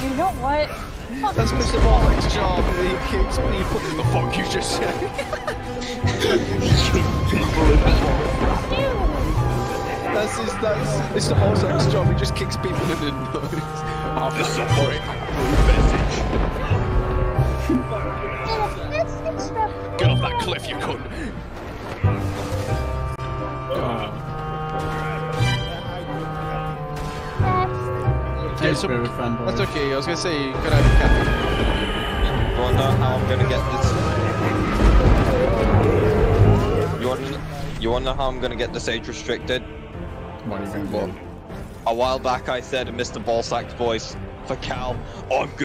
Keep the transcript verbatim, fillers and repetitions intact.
You know what? That's Mister Bollock's job. He kicks me. You put in the fuck you just said. That's his. That's Mister Bollock's job. He just kicks people in the nose. After suffering message. Get off that cliff, you cunt. Uh. Yeah, so, that's okay, I was gonna say, you could have a cat. You wanna know how I'm gonna get this? You wanna, you wanna know how I'm gonna get this age restricted? What are you gonna do? A while back I said in Mister Ballsack's voice, for Cal, I'm good.